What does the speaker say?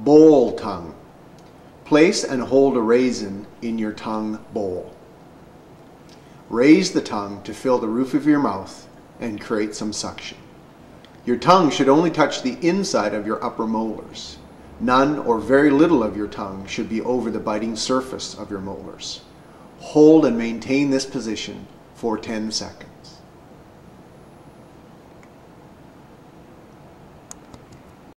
Bowl tongue. Place and hold a raisin in your tongue bowl. Raise the tongue to fill the roof of your mouth and create some suction. Your tongue should only touch the inside of your upper molars. None or very little of your tongue should be over the biting surface of your molars. Hold and maintain this position for 10 seconds.